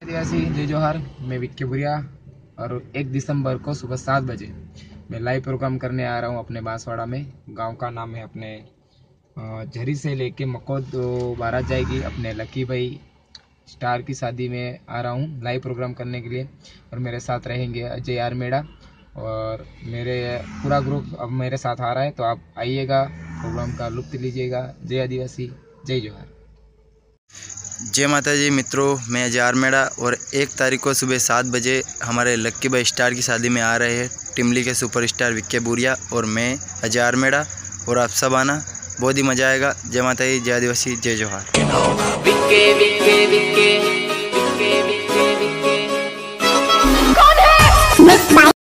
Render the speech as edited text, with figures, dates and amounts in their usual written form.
आदिवासी जय जोहार। मैं विक्के बुरिया और 1 दिसंबर को सुबह 7 बजे मैं लाइव प्रोग्राम करने आ रहा हूँ अपने बांसवाड़ा में। गांव का नाम है अपने झरी से लेके मकोद बारात जाएगी अपने लकी भाई स्टार की शादी में आ रहा हूँ लाइव प्रोग्राम करने के लिए। और मेरे साथ रहेंगे अजय आरमेड़ा और मेरे पूरा ग्रुप अब मेरे साथ आ रहा है, तो आप आइएगा, प्रोग्राम का लुत्फ लीजिएगा। जय आदिवासी जय जोहार। जय माता जी मित्रों, मैं अजय आरमेड़ा और 1 तारीख को सुबह 7 बजे हमारे लक्की भाई स्टार की शादी में आ रहे हैं टिमली के सुपरस्टार विक्के बुरिया और मैं अजय आरमेड़ा, और आप सब आना, बहुत ही मज़ा आएगा। जय माता जी, जय आदिवासी, जय जोहार।